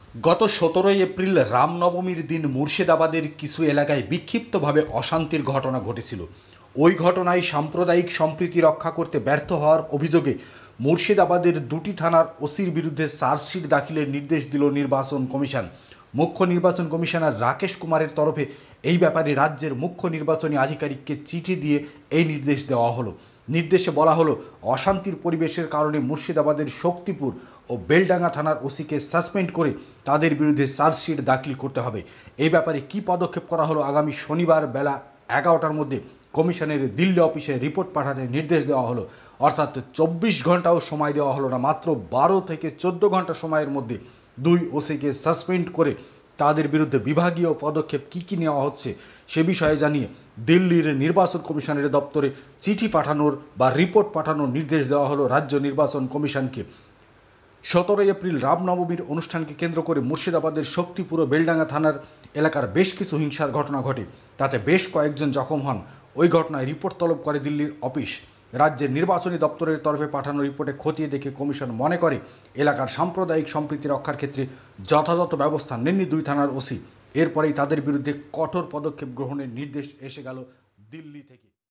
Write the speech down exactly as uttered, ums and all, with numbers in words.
গত সতেরোই এপ্রিল রামনবমীর দিন মুর্শিদাবাদের কিছু এলাকায় বিক্ষিপ্তভাবে অশান্তির ঘটনা ঘটেছিল। ওই ঘটনায় সাম্প্রদায়িক সম্প্রীতি রক্ষা করতে ব্যর্থ হওয়ার অভিযোগে মুর্শিদাবাদের দুটি থানার ওসির বিরুদ্ধে চার্জশিট দাখিলের নির্দেশ দিল নির্বাচন কমিশন। মুখ্য নির্বাচন কমিশনার রাকেশ কুমারের তরফে এই ব্যাপারে রাজ্যের মুখ্য নির্বাচনী আধিকারিককে চিঠি দিয়ে এই নির্দেশ দেওয়া হলো। নির্দেশে বলা হলো, অশান্তির পরিবেশের কারণে মুর্শিদাবাদের শক্তিপুর ও বেলডাঙ্গা থানার ওসিকে সাসপেন্ড করে তাদের বিরুদ্ধে চার্জশিট দাখিল করতে হবে। এই ব্যাপারে কী পদক্ষেপ করা হলো, আগামী শনিবার বেলা এগারোটার মধ্যে কমিশনের দিল্লি অফিসে রিপোর্ট পাঠাতে নির্দেশ দেওয়া হলো। অর্থাৎ চব্বিশ ঘন্টাও সময় দেওয়া হলো না, মাত্র বারো থেকে চোদ্দো ঘন্টা সময়ের মধ্যে দুই ওসিকে সাসপেন্ড করে তাদের বিরুদ্ধে বিভাগীয় পদক্ষেপ কী কী নেওয়া হচ্ছে সে বিষয়ে জানিয়ে দিল্লির নির্বাচন কমিশনের দপ্তরে চিঠি পাঠানোর বা রিপোর্ট পাঠানোর নির্দেশ দেওয়া হলো রাজ্য নির্বাচন কমিশনকে। সতেরোই এপ্রিল রামনবমীর অনুষ্ঠানকে কেন্দ্র করে মুর্শিদাবাদের শক্তিপুর ও বেলডাঙ্গা থানার এলাকার বেশ কিছু হিংসার ঘটনা ঘটে, তাতে বেশ কয়েকজন জখম হন। ওই ঘটনায় রিপোর্ট তলব করে দিল্লির অফিস। রাজ্যের নির্বাচনী দপ্তরের তরফে পাঠানো রিপোর্টে খতিয়ে দেখে কমিশন মনে করে এলাকার সাম্প্রদায়িক সম্প্রীতি রক্ষার ক্ষেত্রে যথাযথ ব্যবস্থা নেননি দুই থানার ওসি। এরপরেই তাদের বিরুদ্ধে কঠোর পদক্ষেপ গ্রহণের নির্দেশ এসে গেল দিল্লি থেকে।